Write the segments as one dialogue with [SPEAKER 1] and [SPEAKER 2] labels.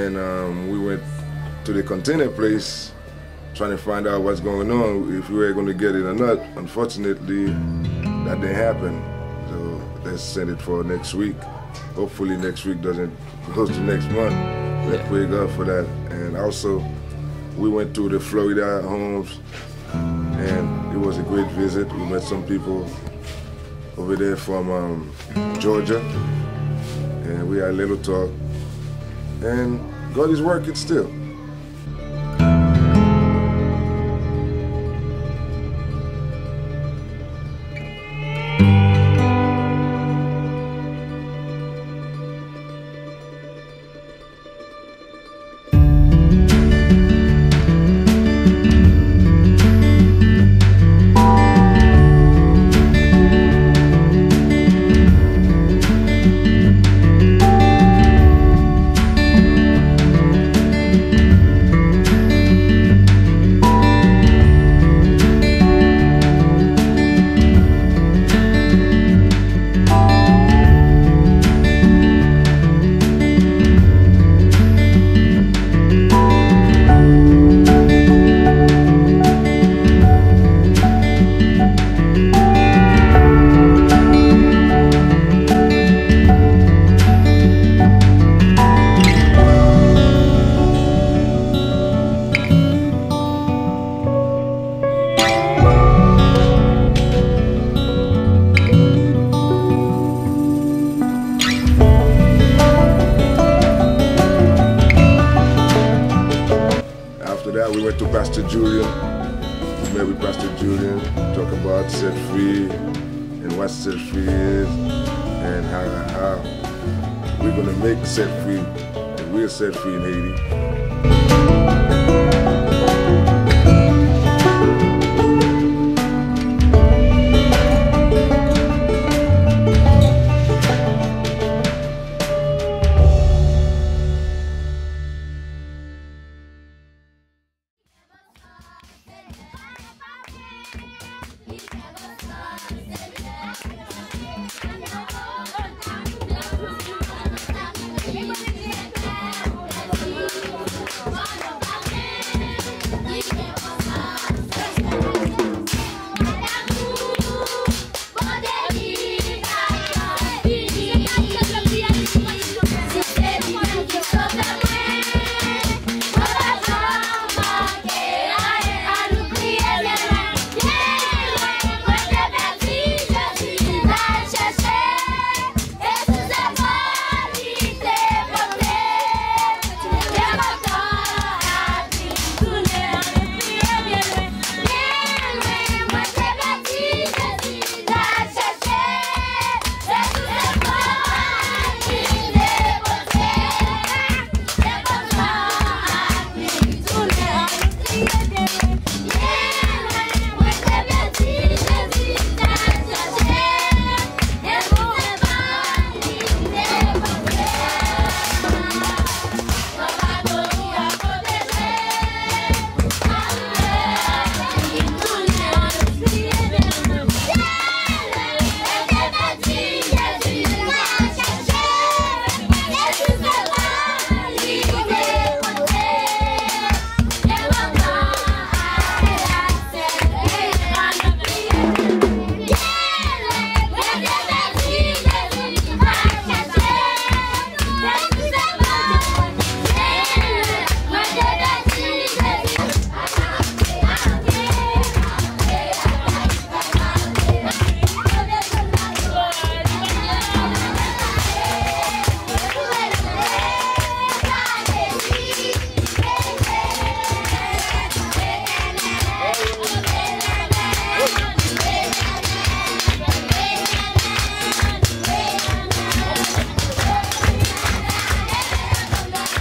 [SPEAKER 1] and we went to the container place trying to find out what's going on, if we were going to get it or not. Unfortunately, that didn't happen. So let's send it for next week. Hopefully next week doesn't go to next month. Let's pray God for that. And also, we went to the Florida homes, and it was a great visit. We met some people over there from Georgia, and we had a little talk. And God is working still. We went to Pastor Julian. We met with Pastor Julian, talk about set free and what set free is, and how we're going to make set free, and we're set free in Haiti.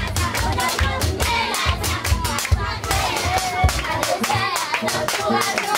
[SPEAKER 2] What?